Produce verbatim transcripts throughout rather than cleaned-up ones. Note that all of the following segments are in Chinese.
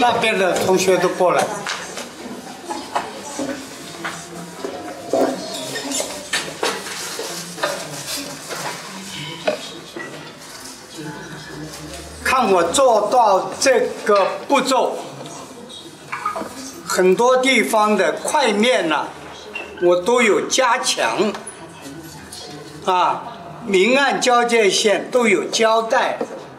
那边的同学都过来。看我做到这个步骤，很多地方的块面呢、啊，我都有加强，啊，明暗交界线都有交代。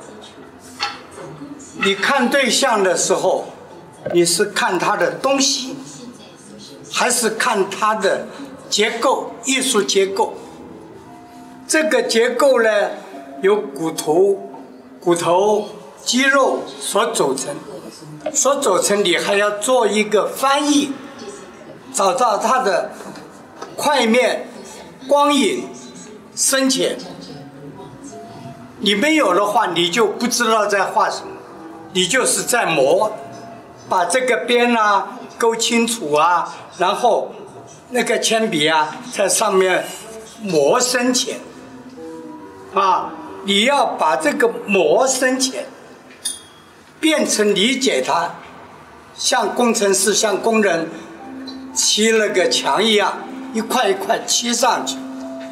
你看对象的时候，你是看它的东西，还是看它的结构、艺术结构？这个结构呢，由骨头、骨头、肌肉所组成，所组成你还要做一个翻译，找到它的块面、光影、深浅。你没有的话，你就不知道在画什么。你就是在磨，把这个边啊勾清楚啊，然后那个铅笔啊在上面磨深浅，啊，你要把这个磨深浅变成理解它，像工程师、像工人砌了个墙一样，一块一块砌上去，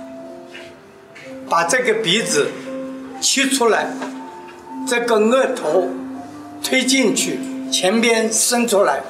把这个鼻子砌出来，这个额头推进去，前边伸出来，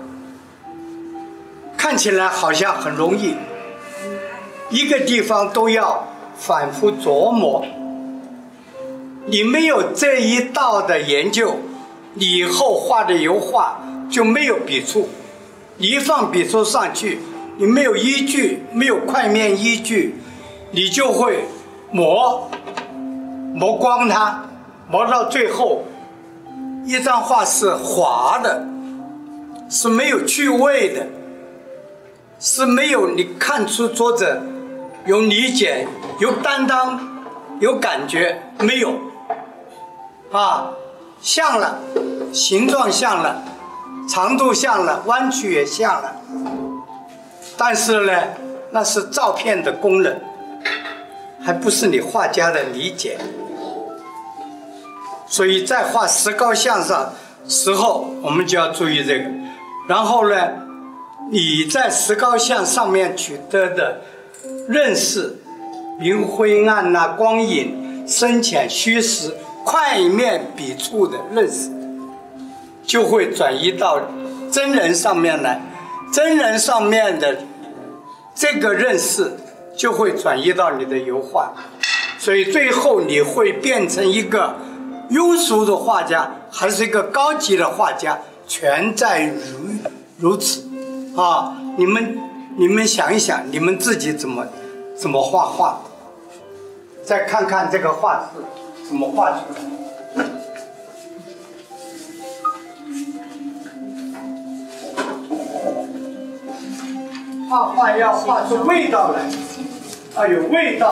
看起来好像很容易，一个地方都要反复琢磨。你没有这一道的研究，你以后画的油画就没有笔触，你一放笔触上去，你没有依据，没有块面依据，你就会磨磨光它，磨到最后一张画是滑的，是没有趣味的，是没有你看出作者有理解、有担当、有感觉，没有啊，像了，形状像了，长度像了，弯曲也像了，但是呢，那是照片的功能，还不是你画家的理解。所以在画石膏像上时候，我们就要注意这个。然后呢，你在石膏像上面取得的认识，明灰暗呐、光影、深浅、虚实、块面、笔触的认识，就会转移到真人上面来。真人上面的这个认识，就会转移到你的油画。所以最后你会变成一个庸俗的画家，还是一个高级的画家，全在如如此啊！你们你们想一想，你们自己怎么怎么画画？再看看这个画是怎么画出来。画画要画出味道来，啊，有味道。